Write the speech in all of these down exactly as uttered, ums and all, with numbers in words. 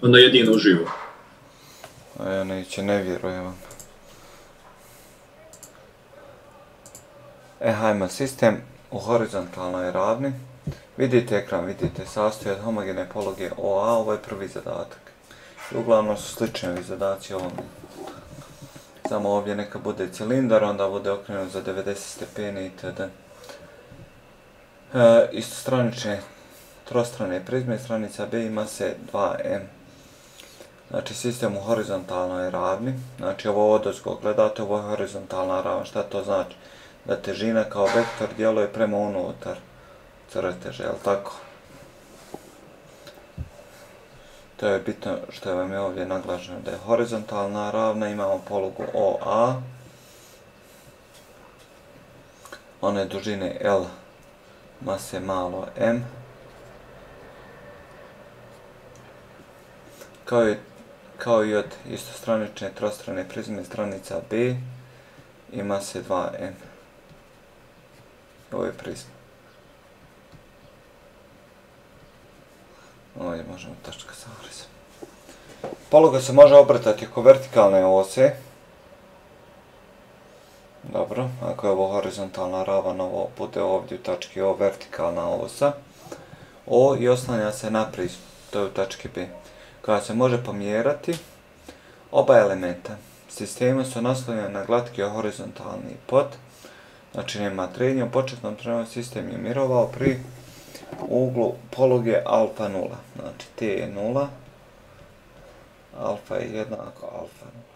Onda jedino uživo. A ja neće, ne vjerujem vam. E, hajmo, sistem u horizontalnoj ravni. Vidite ekran, vidite, sastoji od homogene pologe O A, ovo je prvi zadatak. I uglavnom su slični ovi zadaci ovome. Samo ovdje neka bude cilindar, onda bude okrenut za devedeset stepeni itd. E, istostranične trostrane prizme, stranica B ima se dva M. Znači sistem u horizontalnoj ravni, znači ovo odozgo gledate, ovo je horizontalna ravna, šta to znači? Da težina kao vektor djeluje prema unutar crteža, jel tako? To je bitno što vam je ovdje naglašeno da je horizontalna ravna, imamo polugu O A, one dužine L, mase malo M, kao i, kao i od istostranične trostrane prizme stranica B, ima se dva M. Ovo je prizma. Ovdje možemo tačka sa orizom. Poluga se može obrtati oko vertikalne ose. Dobro, ako je ovo horizontalna ravan, ovo bude ovdje u tački O vertikalna osa. O i oslanja se na prizmu, to je u tački B. Koja se može pomjerati, oba elementa sistema su naslonjeni na glatki horizontalni pod, znači nema trenja, u početnom trenutku sistem je mirovao pri uglu poluge alfa nula, znači T je nula, alfa je jednako alfa nula.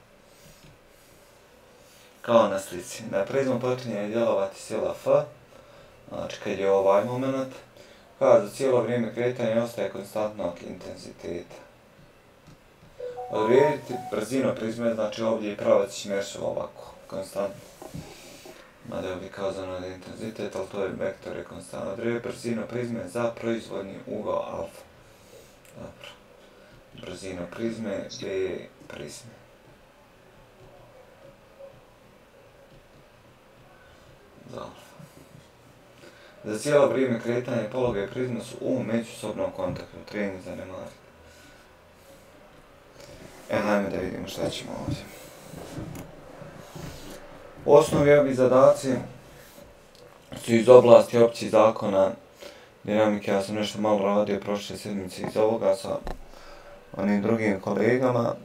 Kao na slici, na prizmu počinje djelovati sila F, znači kad je ovaj moment, kao za cijelo vrijeme kretanja ostaje konstantnog intenziteta. Odrediti brzinu prizme, znači ovdje je pravac smjer ovako, konstantno. Mada je ovdje kazano da je intenzitet, ali to je vektor je konstantno. Odrediti brzinu prizme za proizvodni ugao alfa. Dobro. Brzinu prizme, B prizme. Za alfa. Za cijelo vrijeme kretanja poluge i prizme su u međusobnom kontaktu, trenje zanemariti. E, hajme da vidimo šta ćemo ovdje. Osnovi ovi zadaci su iz oblasti općih zakona dinamike. Ja sam nešto malo radio prošle sedmice iz ovoga sa onim drugim kolegama.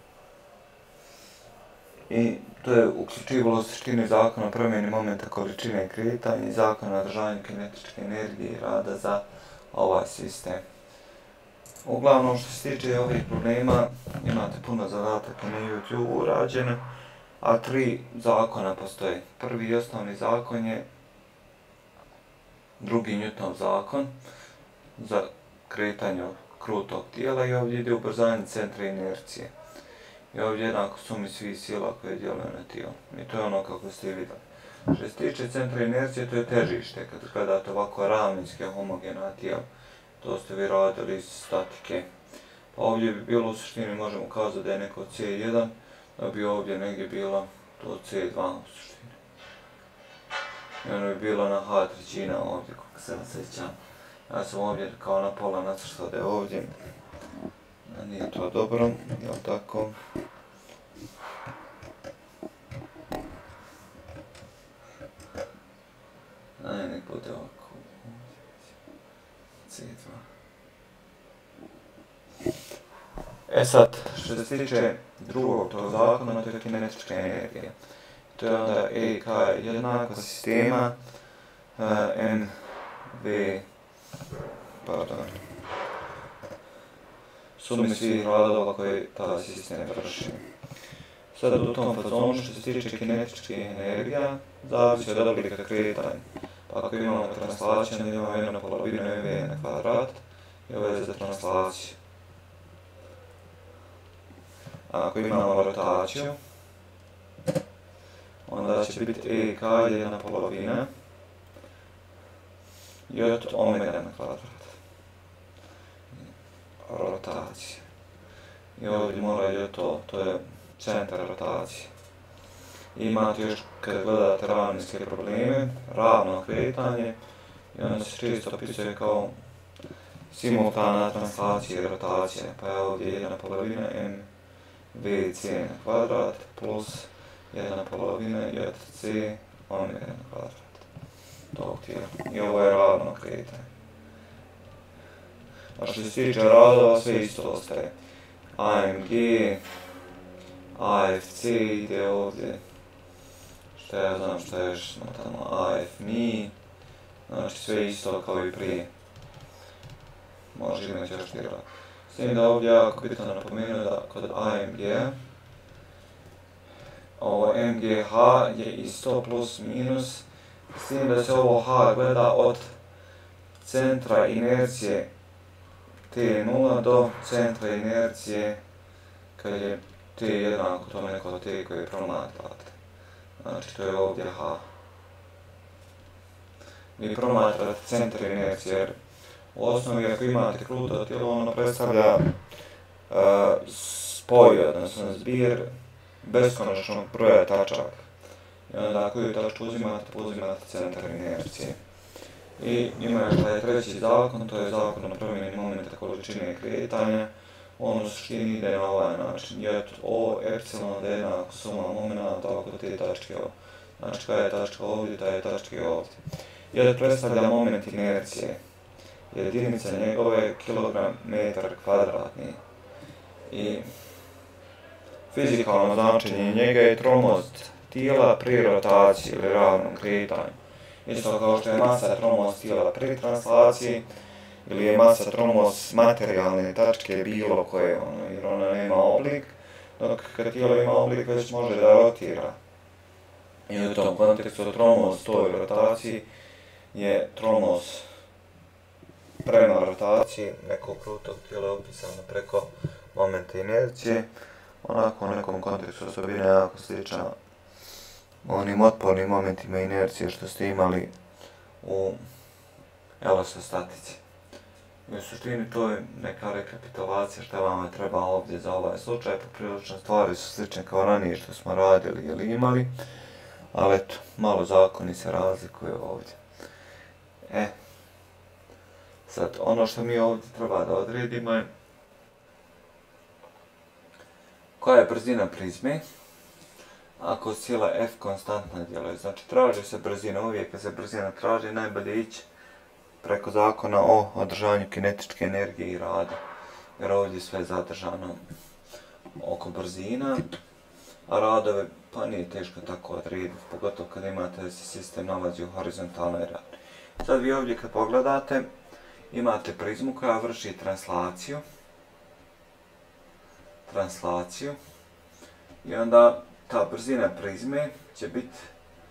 I to je uključivalo suštine zakona o promjeni momenta količine i kretanja i zakona o održavanju kinetičke energije i rada za ovaj sistem. Uglavnom, što se tiče ovih problema, imate puno zadataka na YouTube urađene, a tri zakona postoje. Prvi i osnovni zakon je drugi Newtonov zakon za kretanje krutog tijela i ovdje ide ubrzanje centra inercije. I ovdje jednako sumi svih sila koje djeluju na tijelo. I to je ono kako ste vidjeli. Što se tiče centra inercije, to je težište kad gledate ovako ravninske homogena tijela. To ste vi radili iz statike. Pa ovdje bi bilo u suštini, možemo kazati da je neko C jedan, da bi ovdje negdje bilo to C dva u suštini. I ono bi bilo na H trećina ovdje, kako se nasjećam. Ja sam ovdje kao na pola nacrtao da je ovdje. A nije to dobro, jel tako? Ajde, nek bude ovako. C dva. E sad, što se tiče drugog tog zakona, to je kinetička energija. To je onda E K jednako sistema M V, pardon, sumi svih radova koje taj sistem vrši. Sad u tom fazonu što se tiče kinetičke energija, zavisi od oblika kretanja. Pa ako imamo translaciju, onda imamo jednu polovinu M V na kvadrat i ovo je za translaciju. A ako imamo rotaciju, onda će biti E K jedna polovina i od omega na kvadrat. Rotacija. I ovdje mora i to, to je centar rotacije. Imate još, kad gledate ravninske probleme, ravno kretanje, i onda se često opisuje kao simultana translacija i rotacija, pa je ovdje jedna polovina mvc na kvadrat plus jedna polovina jc omega na kvadrat tog tijela. I ovo je ravno kretanje. A što se tiče radova, sve isto ostaje. A M G, A F C ide ovdje. Šta ja znam šta je još tamo, A F M I. Znači sve isto kao i prije. Može imati još tijela. S tim da ovdje jako bitno napomenuo da kod A M G ovo M G H je isto plus minus. S tim da se ovo H gleda od centra inercije T nula do centra inercije kad je T jednako tome neko T koje promatrate. Znači to je ovdje H. Vi promatrate centar inercije jer u osnovi ako imate kruto tijelo ono predstavlja uh, spoj, odnosno zbir beskonačnog broja tačaka. I onda koju tačku uzimate, uzimate centar inercije. I ima još taj treći zakon, to je zakon o promjeni momenta količine kretanja. On u suštini ide na ovaj način. J O epsilon da je jednako suma momenta oko te tačke O. Znači kada je tačka ovdje, ta je tačka ovdje. J predstavlja moment inercije. Jedinica njegove kilogram metar kvadratni. I fizikalno značenje njega je tromost tijela pri rotaciji ili ravnom kretanju. Isto kao što je masa tromost tijela pri translaciji ili je masa tromost materijalne tačke bilo koje, ono, jer ona nema oblik, dok kad tijelo ima oblik već može da rotira. I u tom kontekstu tromost toj rotaciji je tromost prema rotaciji nekog krutog tijela opisano preko momenta inercije. Onako u nekom kontekstu osobina jako slična onim otpornim momentima inercije što ste imali u elastostatici. I u suštini to je neka rekapitulacija što vama treba ovdje za ovaj slučaj, poprilično stvari su slične kao ranije što smo radili ili imali, ali eto, malo zakoni se razlikuje ovdje. E, sad ono što mi ovdje treba da odredimo je koja je brzina prizme ako sila F konstantna djeluje. Znači traži se brzina, uvijek kad se brzina traži najbolje ići preko zakona o održavanju kinetičke energije i rada. Jer ovdje sve je zadržano oko brzina, a radove pa nije teško tako odrediti, pogotovo kad imate da se sistem nalazi u horizontalnoj ravni. Sad vi ovdje kad pogledate imate prizmu koja vrši translaciju. Translaciju. I onda ta brzina prizme će biti,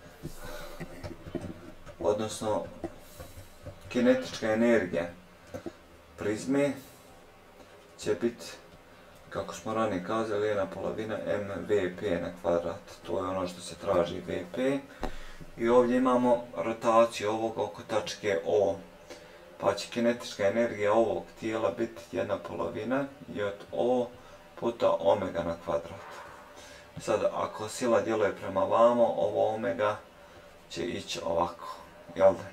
odnosno kinetička energija prizme će biti, kako smo ranije kazali, jedna polovina mvp na kvadrat. To je ono što se traži vp. I ovdje imamo rotaciju ovog oko tačke O. Pa će kinetička energija ovog tijela biti jedna polovina j o puta omega na kvadrat. Sad, ako sila djeluje prema vamo, ovo omega će ići ovako, jel da?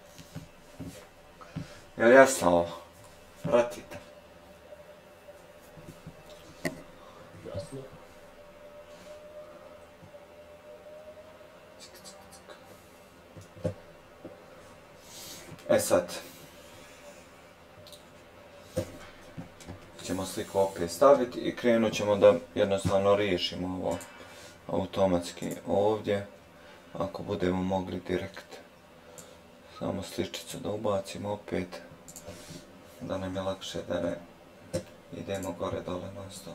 Jel jasno ovo? Pratite. Jasno. E sad, ćemo sliku opet staviti i krenut ćemo da jednostavno riješimo ovo automatski ovdje, ako budemo mogli direkt. Samo sličicu da ubacimo opet, da nam je lakše da ne idemo gore dole non stop.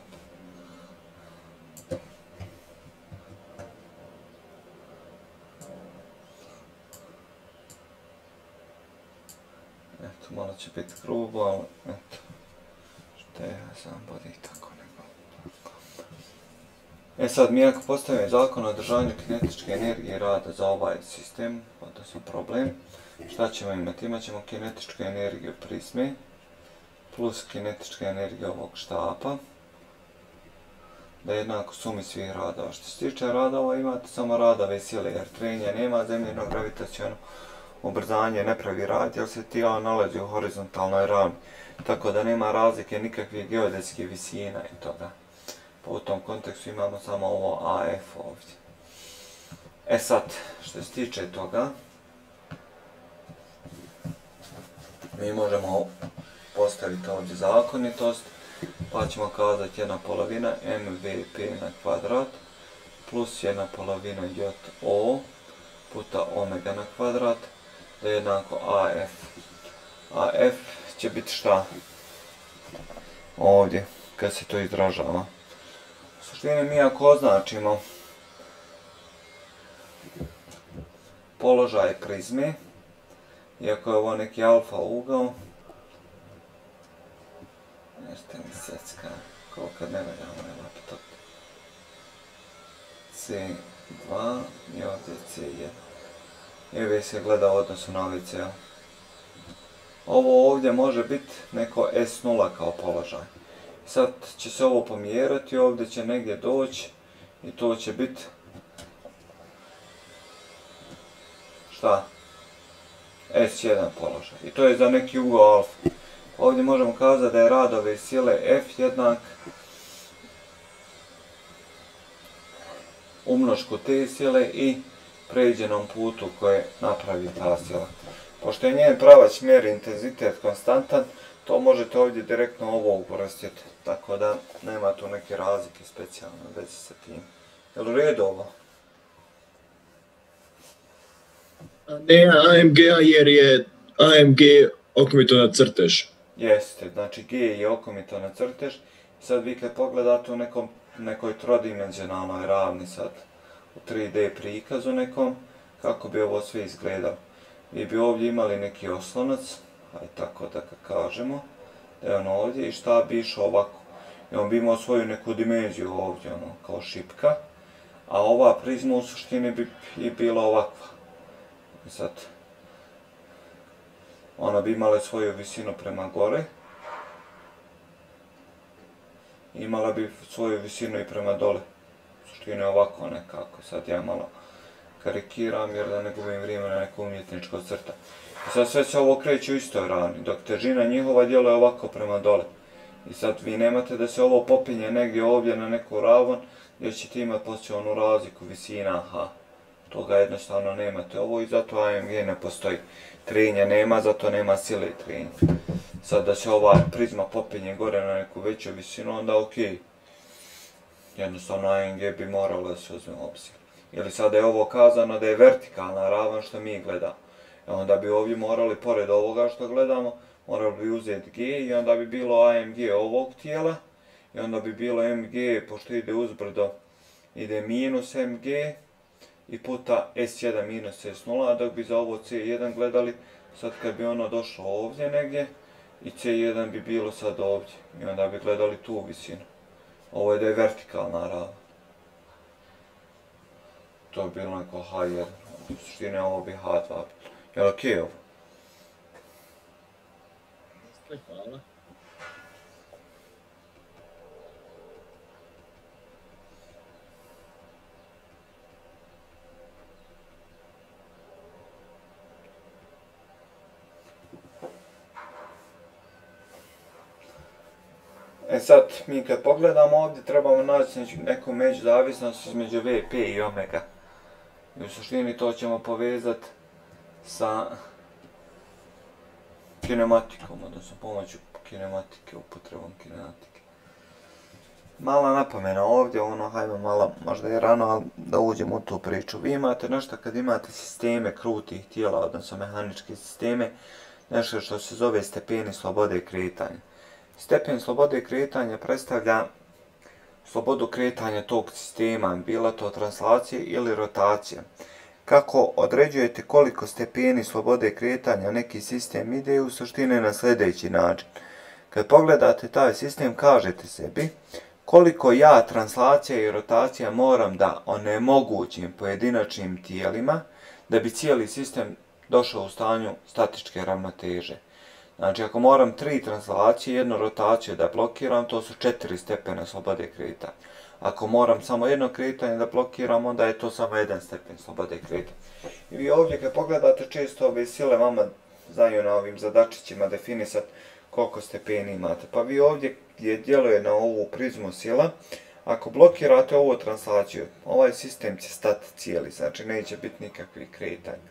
Eto, malo će biti grubo, ali eto. Te ja sam bodi tako nego. E sad, mi ako postavimo zakon o održavanju kinetičke energije rada za ovaj sistem, odnosno problem, šta ćemo imati? Imat ćemo kinetičku energiju prizme plus kinetička energija ovog štapa da je jednako sumi svih radova. Što se tiče radova, imate samo radove sile, jer trenja nema zemljeno gravitaciono ubrzanje ne pravi rad jer se tijelo nalazi u horizontalnoj ravni. Tako da nema razlike nikakvih geodetskih visina i toga. Pa u tom kontekstu imamo samo ovo A F ovdje. E sad, što se tiče toga, mi možemo postaviti ovdje zakonitost, pa ćemo kazati jedna polovina M V P na kvadrat plus jedna polovina J O puta omega na kvadrat da je jednako A F. A F će biti šta? Ovdje, kad se to izražava. U suštini mi ako označimo položaj prizme, iako je ovo neki alfa ugao, nešto mi secka, kao kad ne valja ovaj laptop. C dva i ovdje C jedan. I ovdje se gleda u odnosu na ovaj C. Ovo ovdje može biti neko S nula kao položaj. Sad će se ovo pomjerati, ovdje će negdje doći i to će biti šta? S jedan položaj. I to je za neki ugao alfa. Ovdje možemo kazati da je rad ove sile F jednak umnošku te sile i pređenom putu koje napravi ta sila. Pošto je njen pravac mjeri intenzitet konstantan, to možete ovdje direktno ovo uvrstiti. Tako da nema tu neke razlike specijalne u vezi sa tim. Je li u redu ovo? Ne A M G-a jer je A M G okomito na crtež. Jeste, znači G je okomito na crtež. Sad vi kad pogledate u nekom, nekoj trodimenzionalnoj ravni sad, u tri D prikazu nekom, kako bi ovo sve izgledalo. Vi bi ovdje imali neki oslonac, aj tako da ga kažemo, da je on ovdje i šta bi išao ovako. I on bi imao svoju neku dimenziju ovdje, ono, kao šipka, a ova prizma u suštini bi i bila ovakva. I sad, ona bi imala svoju visinu prema gore, imala bi svoju visinu i prema dole. U suštini ovako nekako, sad ja malo karikiram jer da ne gubim vrijeme na neko umjetničko crta. I sad sve se ovo kreće u istoj ravni, dok težina njihova djeluje ovako prema dole. I sad vi nemate da se ovo popinje negdje ovdje na neku ravan, gdje ćete imati poslije onu razliku visina H. Toga jednostavno nemate ovo i zato A M G ne postoji. Trenja nema, zato nema sile trenja. Sad da se ova prizma popinje gore na neku veću visinu, onda ok. Jednostavno A M G bi moralo da se uzme u obzir. Ili sada je ovo kazano da je vertikalna ravan što mi gledamo. I onda bi ovdje morali, pored ovoga što gledamo, morali bi uzeti G i onda bi bilo A M G ovog tijela. I onda bi bilo M G, pošto ide uzbrdo, ide minus M G i puta S jedan minus S nula, dok bi za ovo C jedan gledali, sad kad bi ono došlo ovdje negdje, i C jedan bi bilo sad ovdje. I onda bi gledali tu visinu. Ovo je da je vertikalna ravan. To bi bilo neko H jedan, u suštini ovo bi H dva. Je li okej ovo? Hvala. E sad, mi kad pogledamo ovdje trebamo naći neku međuzavisnost između V P i omega. I u suštini to ćemo povezati sa kinematikom, odnosno pomoću kinematike, upotrebom kinematike. Mala napomena ovdje, ono, hajmo malo, možda je rano, ali da uđemo u tu priču. Vi imate nešto kad imate sisteme krutih tijela, odnosno mehaničke sisteme, nešto što se zove stepeni slobode kretanja. Stepen slobode kretanja predstavlja slobodu kretanja tog sistema, bila to translacija ili rotacija. Kako određujete koliko stepeni slobode kretanja neki sistem ide u suštini na sljedeći način. Kad pogledate taj sistem, kažete sebi koliko ja translacija i rotacija moram da onemogućim pojedinačnim tijelima da bi cijeli sistem došao u stanju statičke ravnoteže. Znači ako moram tri translacije, jednu rotaciju da blokiram, to su četiri stepena slobode kretanja. Ako moram samo jedno kretanje da blokiram, onda je to samo jedan stepen slobode kretanja. I vi ovdje kad pogledate često ove sile vama znaju na ovim zadačićima definisati koliko stepeni imate. Pa vi ovdje gdje djeluje na ovu prizmu sila, ako blokirate ovu translaciju, ovaj sistem će stati cijeli, znači neće biti nikakvih kretanja.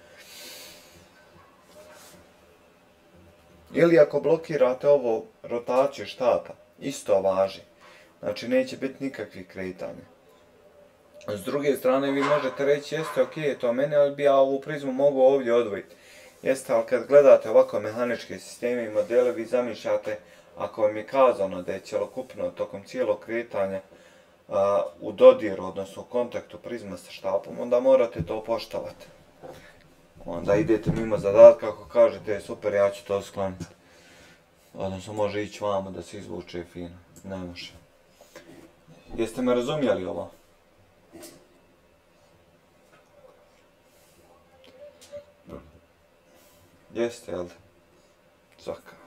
Ili ako blokirate ovu rotaciju štapa, isto važi, znači neće biti nikakvih kretanja. S druge strane vi možete reći, jeste ok, to mene, ali bi ja ovu prizmu mogu ovdje odvojiti. Jeste, ali kad gledate ovako mehaničke sisteme i modele, vi zamišljate, ako vam je kazano da je cjelokupno tokom cijelog kretanja a, u dodiru, odnosno u kontaktu prizma sa štapom, onda morate to poštovati. Onda idete mimo zadatka, ako kažete super, ja ću to skloniti. Odnosno može ići vamo da se izvuče fino, ne može. Jeste me razumjeli ovo? Jeste, jel da? Svaka.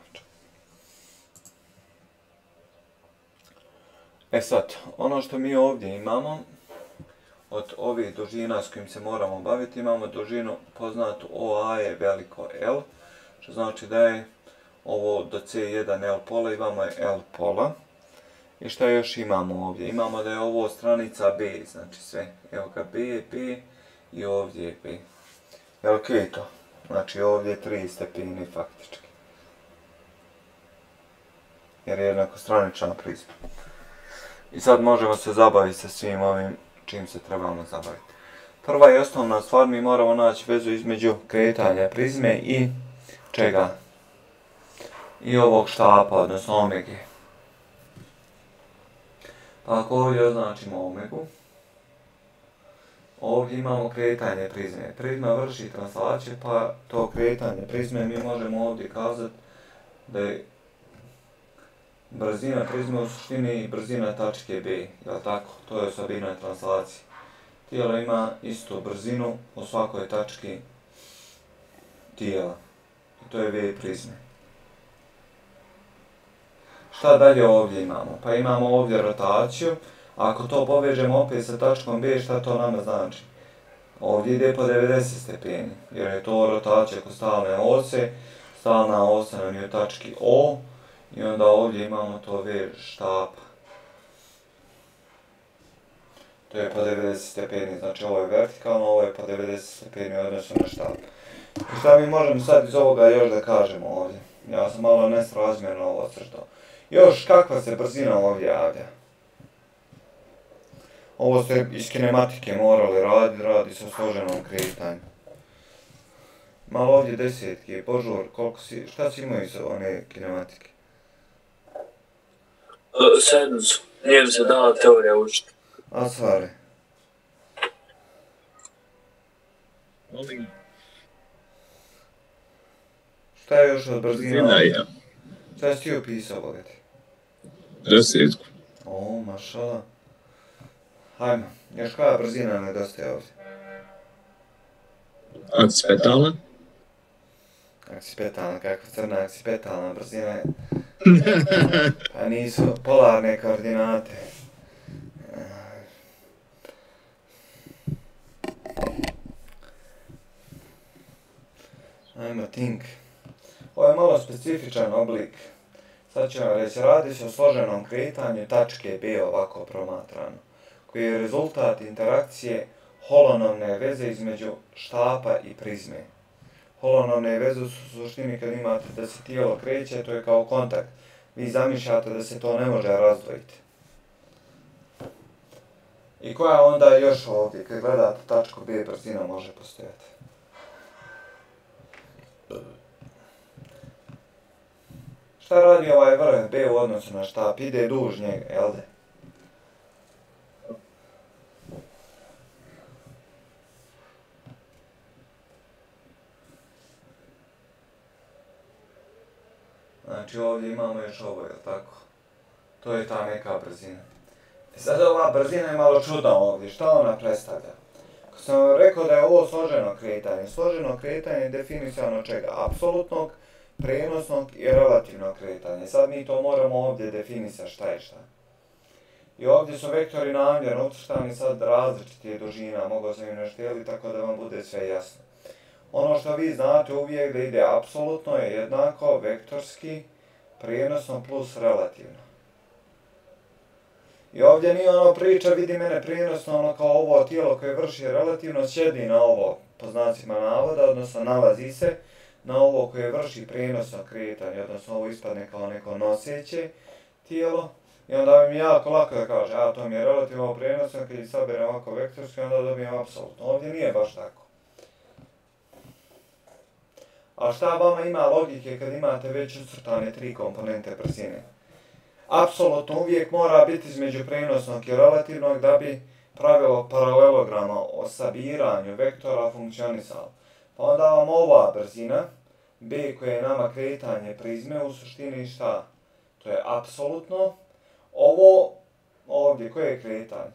E sad, ono što mi ovdje imamo, od ovih dužina s kojim se moramo baviti, imamo dužinu poznatu O A je veliko L, što znači da je ovo do C jedan L pola i vamo je L pola. I šta još imamo ovdje? Imamo da je ovo stranica B, znači sve. Evo ga B, B i ovdje je B. Jel ok to? Znači ovdje je tri stepeni faktički. Jer je jednako stranična prizma. I sad možemo se zabaviti sa svim ovim čim se trebamo zabaviti. Prva i osnovna stvar, mi moramo naći vezu između kretanja prizme i čega? I ovog štapa, odnosno omege. Pa ako ovdje označimo omegu, ovdje imamo kretanje prizme. Prizma vrši translaciju, pa to kretanje prizme mi možemo ovdje kazati da je brzina prizme u suštini brzina tačke B, jel tako? To je osobina translacije. Tijelo ima istu brzinu u svakoj tački tijela. I to je V prizme. Šta dalje ovdje imamo? Pa imamo ovdje rotaciju. Ako to povežemo opet sa tačkom B, šta to nama znači? Ovdje ide po devedeset stepeni, jer je to rotacija kod stalne ose. Stalna osa nam je u tački O. I onda ovdje imamo to V štapa. To je po devedeset stepeni, znači ovo je vertikalno, ovo je po devedeset stepeni u odnosu na štap. I šta mi možemo sad iz ovoga još da kažemo ovdje? Ja sam malo nesrazmjerno ovo ocrtao. Još kakva se brzina ovdje javlja? Ovo ste iz kinematike morali raditi, radi sa složenom kretanju. Malo ovdje desetke, požur, koliko si, šta si imao iz one kinematike? Sedmicu, nije mi se dala teorija učiti. A stvari? Šta je još od brzina? Šta si ti upisao, bogati? Desetku. O, mašala. Hajmo, još koja brzina nedostaje ovdje? Aksipetalna? Aksipetalna, kakva crna aksipetalna brzina je. Pa nisu polarne koordinate. Ajmo think. Ovo je malo specifičan oblik. Sad ćemo reći, radi se o složenom kretanju tačke B ovako promatrano, koji je rezultat interakcije holonomne veze između štapa i prizme. Holonomne veze su u suštini kad imate da se tijelo kreće, to je kao kontakt. Vi zamišljate da se to ne može razdvojiti. I koja onda još ovdje, kad gledate tačku B, brzina može postojati? Šta radi ovaj vrh B u odnosu na štap? Ide duž njega, jel de? Znači ovdje imamo još ovo, jel tako? To je ta neka brzina. E sad ova brzina je malo čudna ovdje, šta ona predstavlja? Ako sam vam rekao da je ovo složeno kretanje, složeno kretanje je definisano čega? Apsolutnog prenosnog i relativnog kretanja. Sad mi to moramo ovdje definisati šta je šta. I ovdje su vektori namjerno ucrtani sad različitih dužina, mogao sam im nešto dijeliti tako da vam bude sve jasno. Ono što vi znate uvijek da ide apsolutno je jednako vektorski prenosno plus relativno. I ovdje nije ono priča, vidi mene prenosno, ono kao ovo tijelo koje vrši relativno sjedi na ovo, po znacima navoda, odnosno nalazi se na ovo koje vrši prenosno kretanje, odnosno ovo ispadne kao neko noseće tijelo. I onda mi je jako lako da kaže, a to mi je relativno prenosno, kad ih saberem ovako vektorski, onda dobijem apsolutno. Ovdje nije baš tako. A šta vama ima logike kad imate već ucrtane tri komponente brzine? Apsolutno uvijek mora biti između prenosnog i relativnog da bi pravilo paralelograma o sabiranju vektora funkcionisalo. Pa onda vam ova brzina, b koja je nama kretanje prizme, u suštini šta? To je apsolutno. Ovo ovdje koje je kretanje?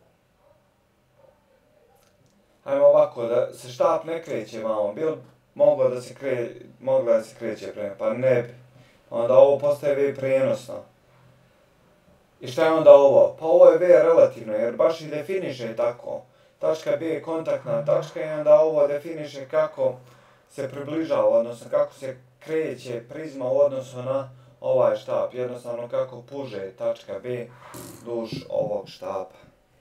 Hajmo ovako, da se štap ne kreće vamo, bil moglo da se, kre, moglo da se kreće prema, pa ne bi. Onda ovo postaje v prenosno. I šta je onda ovo? Pa ovo je v relativno, jer baš i definiše tako. Tačka B je kontaktna tačka i onda ovo definiše kako se približava, odnosno kako se kreće prizma u odnosu na ovaj štap. Jednostavno kako puže tačka B duž ovog štapa.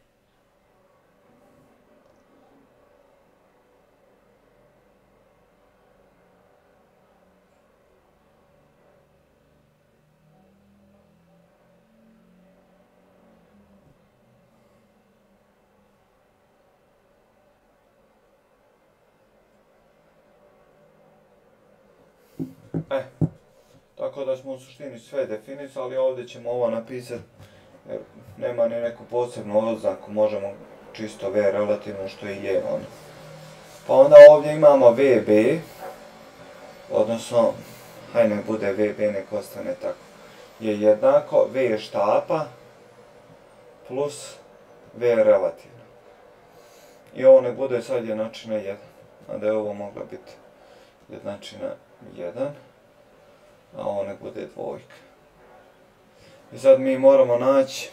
E, tako da smo u suštini sve definisali, ovdje ćemo ovo napisati, jer nema ni neku posebnu oznaku, možemo čisto v relativno što i je ono. Pa onda ovdje imamo vb, odnosno, hajde nek bude vb, nek ostane tako, je jednako v štapa plus v relativno. I ovo nek bude sad jednačina jedan, a da je ovo mogla biti jednačina jedan. A ovo nek bude dvojka. I sad mi moramo naći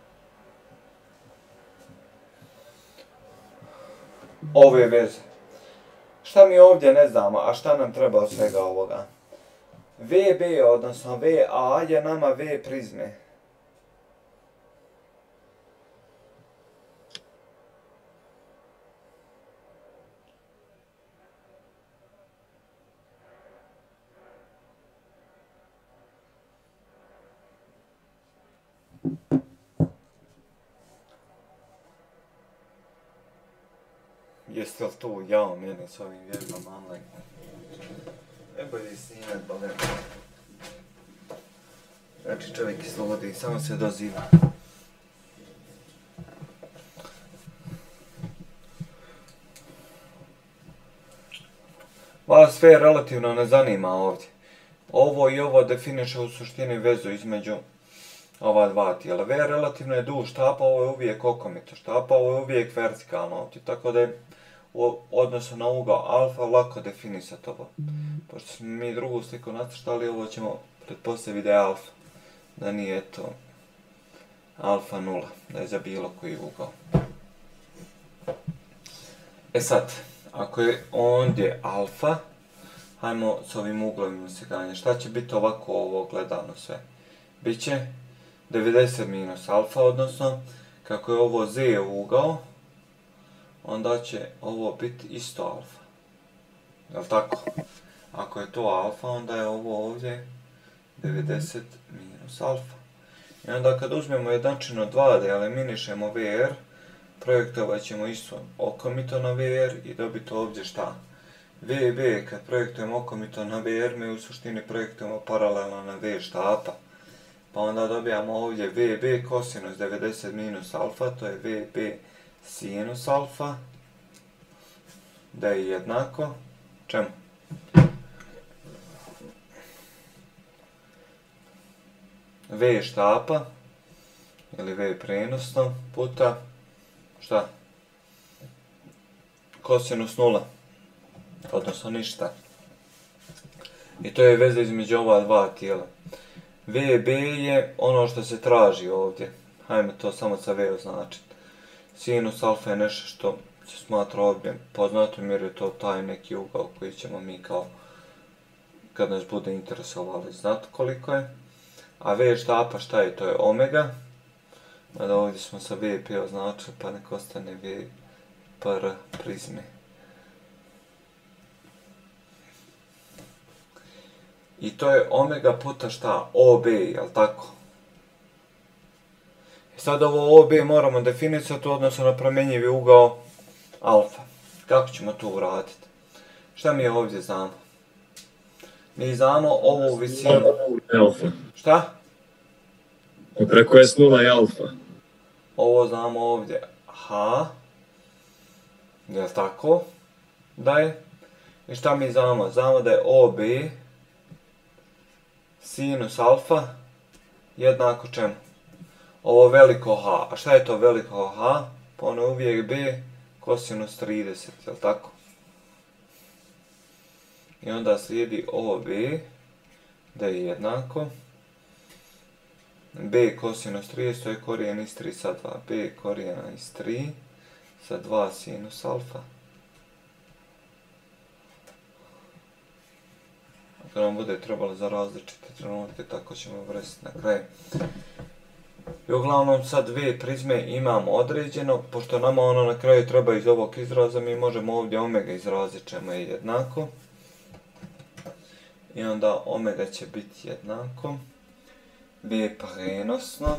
ove veze. Šta mi ovdje ne znamo, a šta nam treba od svega ovoga? vb, odnosno va je nama v prizme. Jeste li tu jao mene s ovim vježbama online? Ne bolje snimat, bole. Znači čovjek izludi, samo se doziva. Vas sve relativno ne zanima ovdje. Ovo i ovo definiše u suštini vezu između ova dva tijela. V relativno je duž štapa, ovo je uvijek okomito štapa, ovo je uvijek vertikalno ovdje, tako da je u odnosu na ugao alfa lako definisati ovo. Pošto smo mi drugu sliku nacrtali, ovo ćemo pretpostaviti da je alfa, da nije to alfa nula, da je za bilo koji ugao. E sad, ako je ondje alfa, hajmo s ovim uglovima seganja, šta će biti ovako ovo gledano sve? Biće devedeset minus alfa, odnosno kako je ovo z ugao, onda će ovo biti isto alfa. Jel' tako? Ako je to alfa, onda je ovo ovdje devedeset minus alfa. I onda kad uzmemo jednačinu dva da eliminišemo vr, projektovat ćemo isto okomito na vr i dobiti ovdje šta? vb, kad projektujemo okomito na vr, mi u suštini projektujemo paralelno na v štapa. Pa onda dobijamo ovdje vb kosinus devedeset minus alfa, to je vb sinus alfa, da je jednako, čemu? V štapa, ili V prenosno, puta, šta? Kosinus nula, odnosno ništa. I to je veza između ova dva tijela. V B je ono što se traži ovdje. Hajme to samo sa V označiti. Sinus alfa je nešto što se smatra ovdje poznatom jer je to taj neki ugao koji ćemo mi kao kad nas bude interesovali znati koliko je. A V štapa šta je? To je omega. Mada ovdje smo sa V P označili pa nek ostane V P R prizme. I to je omega puta šta? O B, jel tako? I sad ovo O B moramo definisati u odnosu na promjenjivi ugao alfa. Kako ćemo to uraditi? Šta mi ovdje znamo? Mi znamo ovu visinu. Alfa. Šta? Preko S nula je alfa. Ovo znamo ovdje H. Jel tako? Da je. I šta mi znamo? Znamo da je O B sinus alfa jednako čemu? Ovo veliko H. A šta je to veliko H? Pa ono je uvijek B kosinus trideset, jel tako? I onda slijedi O B da je jednako B kosinus trideset, to je korijen iz tri sa dva. B korijena iz tri sa dva sinus alfa. Ako nam bude trebalo za različite trenutke, tako ćemo vrstiti na kraju. I uglavnom sad V prizme imamo određeno, pošto nama ono na kraju treba iz ovog izraza, mi možemo ovdje omega izraziti čemu je jednako. I onda omega će biti jednako V prenosno,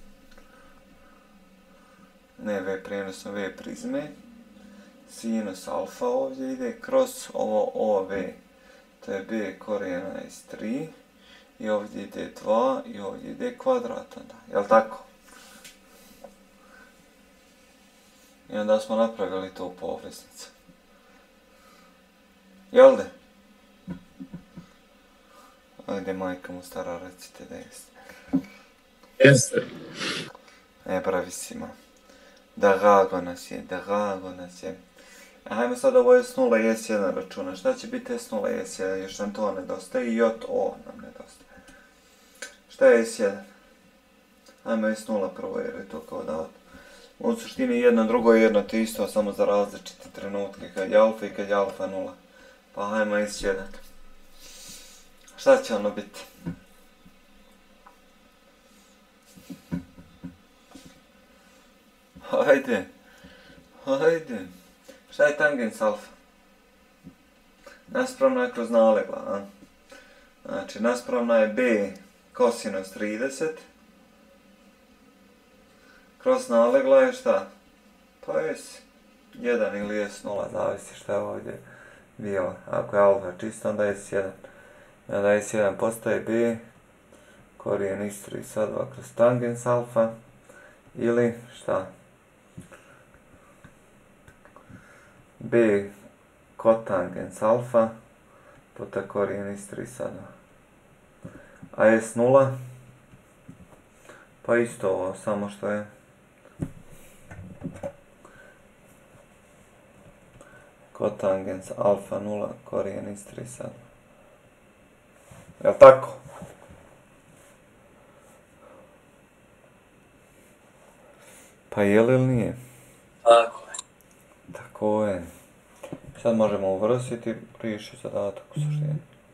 ne V prenosno, V prizme, sinus alfa ovdje ide kroz ovo O V, to je B korijena iz tri, i ovdje ide dva, i ovdje ide kvadrat onda, jel tako? I onda smo napravili to u poveznicu. Jel de? Ajde, majka mu stara, recite da jeste. Jeste. E, bravissima. Drago nas je, drago nas je. Hajmo sad ovo S nula i S jedan računa. Šta će biti S nula i S jedan? Još nam to nedostaje i J O nam nedostaje. Šta je S jedan? Hajmo S nula prvo jer je to kao da u suštini jedno drugo je jedno te isto, samo za različite trenutke, kad je alfa i kad je alfa nula. Pa hajmo S jedan. Šta će ono biti? Hajde, hajde. Šta je tangens alfa? Naspravna je kroz nalegla, a? Znači, naspravna je B kosinus trideset. Kroz nalegla je šta? Pa S jedan ili S nula, zavisi šta je ovdje bilo. Ako je alfa čisto, onda je S jedan. I onda S jedan postaje B korijen iz tri sa dva kroz tangens alfa. Ili šta? B kotangens alfa puta korijen iz tri sa dva. A S nula? Pa isto ovo, samo što je kotangens alfa nula korijen iz tri sa dva. Jel' tako? Pa je li ili nije? Tako je. Tako je. Sad možemo uvrstiti, riješi zadatak u suštini.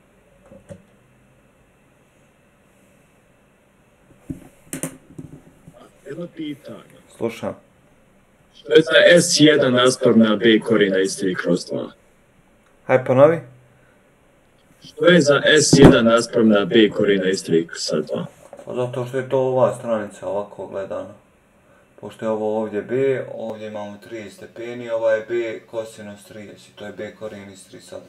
Jedno pitanje. Slušam. Što je za S jedan naspram B korijena iz tri kroz dva? Haj ponovi. Što je za S jedan naspram B korijena iz tri sa dva? Pa zato što je to ova stranica ovako gledana. Pošto je ovo ovdje B, ovdje imamo tri stepeni, ova je B kosinus trideset, to je B korijen iz tri sa dva.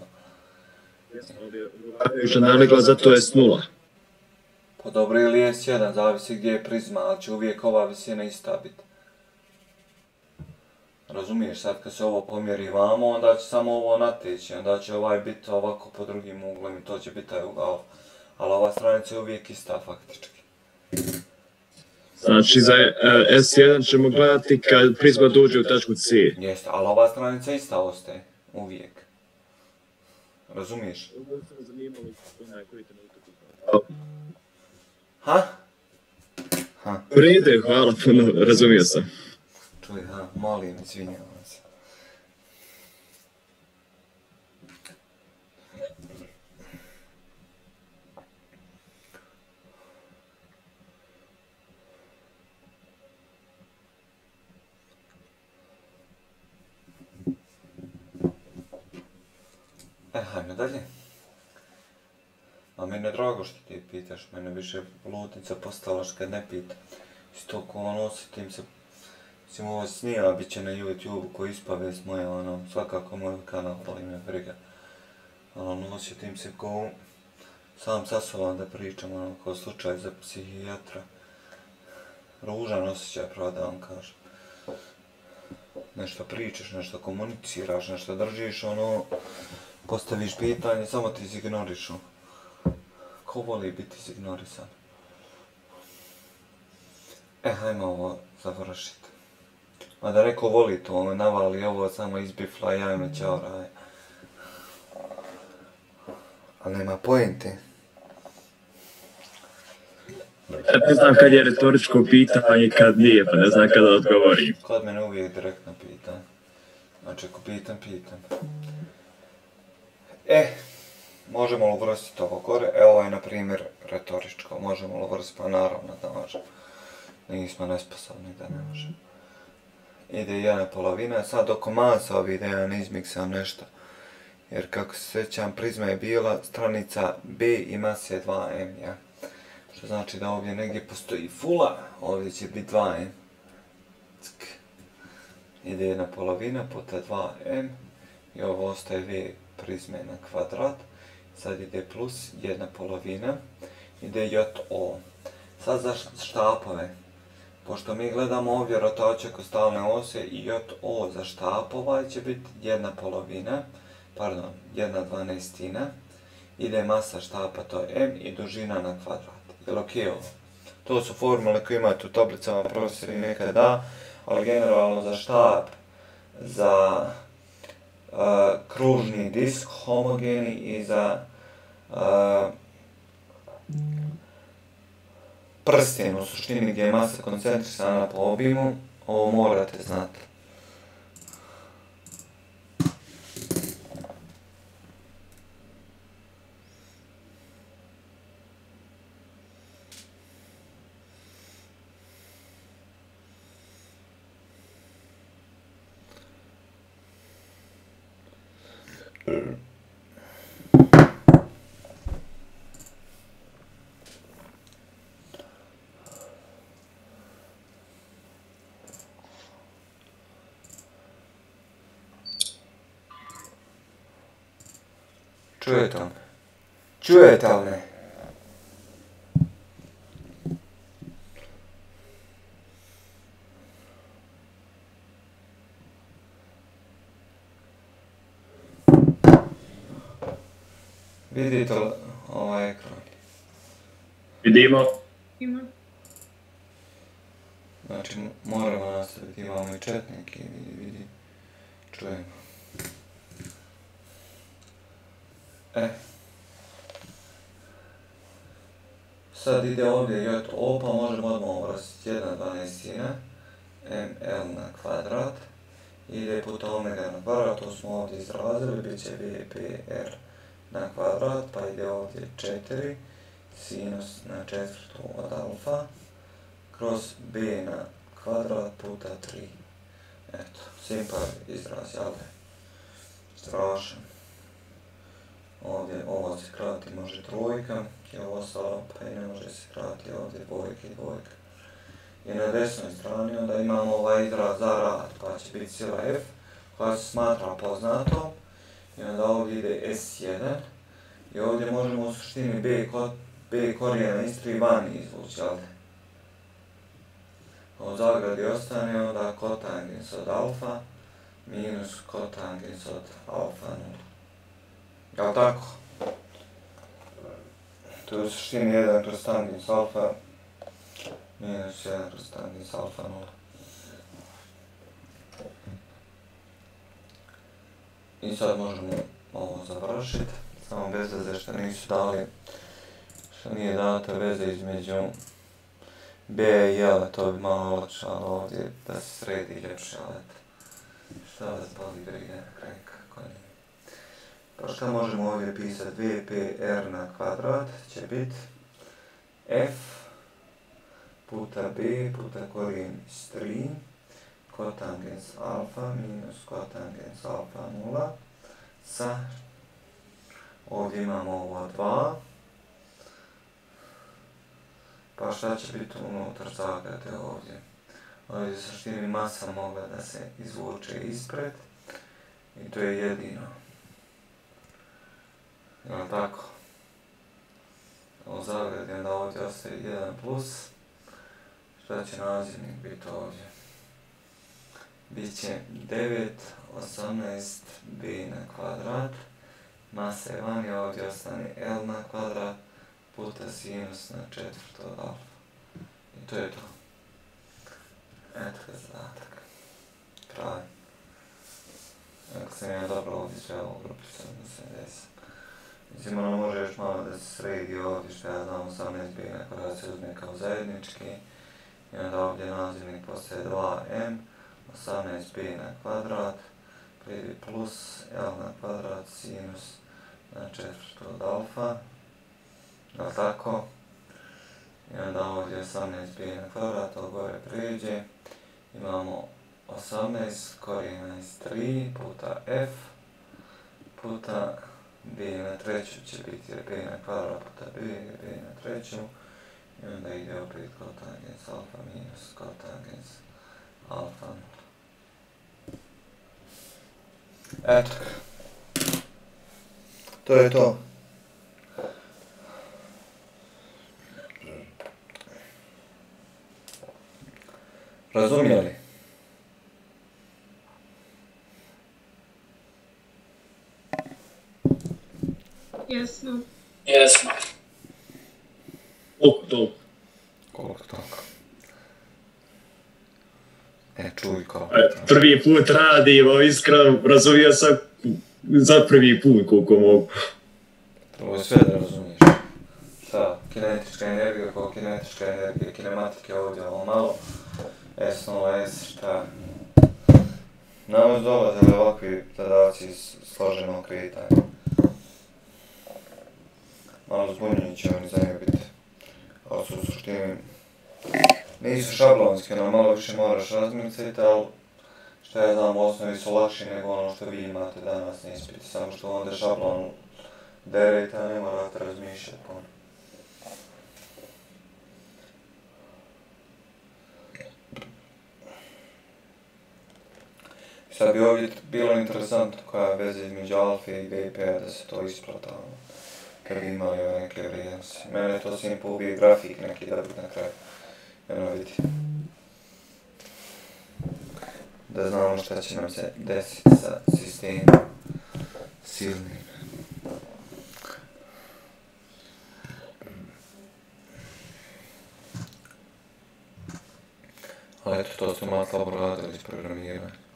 Što nalegla zato je S nula. Pa dobro, ili S jedan, zavisi gdje je prizma, ali će uvijek ova visina ista biti. Razumiješ, sad kad se ovo pomjeri vamo, onda će samo ovo nateći, onda će ovaj biti ovako po drugim uglom i to će biti taj ugao. Ali ova stranica je uvijek ista faktički. Znači za uh, S jedan ćemo gledati kad prizma dođe u tačku C. Jeste, ali ova stranica ista ostaje, uvijek. razumiješ? Ovo sam zanimalo onaj koji te nauku. Ha? Ha, U redu je, hvala puno, razumio sam. čuj, ha, molim, izvinjavam se. E, hajme dalje. A mene je drago što ti pitaš, mene više ludnica postala što kad ne pita. Isto ko ono, osjetim se, mislim ovo snija, bit će na YouTube koji ispavest moja, ono, svakako moj kanal, ali me briga. Ono, osjetim se ko sam sa sobom da pričam, ono, kao slučaj za psihijatra. Ružan osjećaj, pravo da vam kažem. Nešto pričaš, nešto komuniciraš, nešto držiš, ono, postaviš pitanje, samo ti izignorišu. Ko voli biti izignorisan? E, hajmo ovo završiti. Mada neko voli to, ono navali ovo, samo izbifla, jajme ćao raje. Ali nema pointe. Ne znam kad je retoričko pitanje, kad nije, pa ne znam kada odgovorim. Kod mene uvijek direktno pitan. Znači ako pitam, pitam. E, možemo li uvrstiti ovo gore? Evo ovo je na primjer retoričko. Možemo li uvrstiti? Pa naravno da možemo. Nismo nesposobni da ne možemo. Ide jedna polovina. Sad oko masa ovih da ja ne izmiksam nešto. Jer kako se sjećam, prizma je bila stranica B i mas je dva em, ja. Što znači da ovdje negdje postoji fula, ovdje će biti dva em. Ck. Ide jedna polovina puta dva em i ovo ostaje V prizme na kvadrat. Sad ide plus jedna polovina, ide J O. Sad za štapove. Pošto mi gledamo ovdje rotaciju oko stalne ose i J O za štapova će biti jedna polovina, pardon, jedna dvanaestina. Ide masa štapa, to je M i dužina na kvadrat. Jel okej ovo? To su formule koje imate u tablicama, profesori nekad da, ali generalno za štap, za uh, kružni disk, homogeni i za uh, prsten u suštini gdje je masa koncentrisana po obimu, ovo morate znati. Čujete li me? Čujete li me? Vidite li ovaj ekran? Vidimo. Ima. Znači moramo nastaviti, imamo i četnik i vidi, čujemo. E. Sad ide ovdje J O, pa možemo odmah uvrstiti jedna dvanaestina, em el na kvadrat, ide puta omega na kvadrat, to smo ovdje izrazili, bit će V P R na kvadrat, pa ide ovdje četiri, sinus na četvrtu od alfa, kroz B na kvadrat puta tri. Eto, simpal izraz, jel da? Strašan. Ovdje ovo se krati može trojka, i ovo ostalo pa i ne može se krati ovdje dvojka i dvojka. I na desnoj strani onda imamo ovaj izraz za rad, pa će biti sila F, koja se smatra poznatom. I onda ovdje ide es jedan, i ovdje možemo u suštini B, ko, B korijena iz tri vani izvući, jel da? Od zagradi ostane onda kotangens od alfa minus kotangens od alfa nula. Jel' tako? To je u suštini jedan kroz tangens alfa minus jedan kroz tangens alfa nula. I sad možemo ovo završiti. samo bez veze što nisu dali, što nije data veze između B i L, to bi malo olakšalo ovdje da se sredi ljepše, ali šta vas boli briga na kraju kako nije. Pa šta možemo ovdje pisati? dvije pi r na kvadrat će biti f puta b puta korijen iz tri kotangens alfa minus kotangens alfa nula sa, ovdje imamo ovo dva, pa šta će biti unutar zagrade ovdje? Ovdje u suštini masa mogla da se izvuče ispred i to je jedino. Jel' tako? U zagradi onda ovdje ostaje jedan plus. Šta će nazivnik biti ovdje? Biće devet osamnaest b na kvadrat. Masa je vani, ovdje ostane L na kvadrat puta sinus na četvrto od alfa. I to je to. Eto je zadatak. Kraj. Ako sam ja dobro ovdje sve u grupi sedamdeset. Mislim, ono može još malo da se sredi ovdje, što ja znam, osamnaest b na kvadrat se uzme kao zajednički. I onda ovdje nazivnik postaje dva m, osamnaest b na kvadrat, pridi plus L na kvadrat sinus na četvrto od alfa. Jel' tako? I onda ovdje osamnaest b na kvadrat, ovo gore pređe. Imamo osamnaest korijena iz tri puta f puta b na treću će biti jer b na kvadrat puta b je b na treću. I onda ide opet kotangens alfa minus kotangens alfa. Eto. To je to. Razumjeli? Jesmo. Jesmo. Koliko toliko? Koliko toliko? E, čuj kao. Prvi put radimo, iskreno, razumio sam za prvi put koliko mogu. Ovo je sve da razumiješ. Šta? Kinetička energija, koliko kinetička energija, kinematike ovdje, ovo malo. S nula S, šta? Nama dolazili ovakvi zadaci iz složenog kretanja. Malo zbunjujući oni znaju biti. Ali su u suštini nisu šablonski, ono malo više moraš razmisliti, ali šta ja znam, u osnovi su lakši nego ono što vi imate danas na ispiti, samo što onda šablon derete, a ne morate razmišljati puno. Sad bi ovdje bilo interesantno koja je veza između alfe i B P-a da se to isplata, kad bi imali ove neke vrijednosti. Mene je to simple ubije grafik neki da bi na kraju. Jedno vidi. Da znamo šta će nam se desiti sa sistemom silnim. Ali eto, to su MATLAB radili s programiranjem.